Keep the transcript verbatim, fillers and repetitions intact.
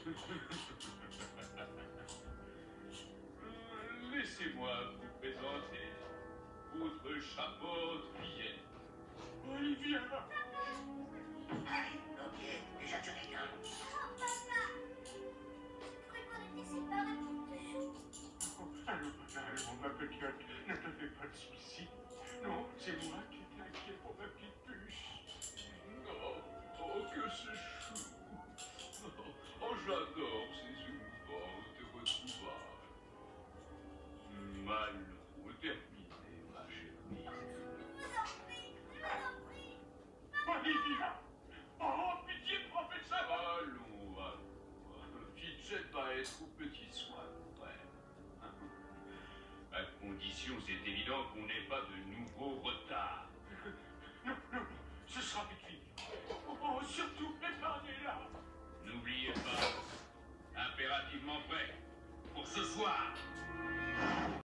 Laissez-moi vous présenter votre charmante fillette. Olivia. Ok, déjà tu rigoles. Oh, papa! Je croyais qu'on était séparés pour toujours. Oh, allons, allons, ma petite, ne te fais pas de soucis. Non, c'est moi qui étais inquiet pour ma petite puce. Oh, oh, que c'est chou. Oh, j'adore ces émouvantes retrouvailles. Mal terminé, ma chérie. Je vous en prie, je vous en prie. Olivia! Oh, pitié, professeur! Allons, allons. Fitchett va être au petit soin, frère. À condition, c'est évident qu'on n'ait pas de nouveaux retards. Non, non, non, ce sera vite fini. Oh, oh, surtout, épargnez-la! N'oubliez pas, impérativement prêt pour ce soir.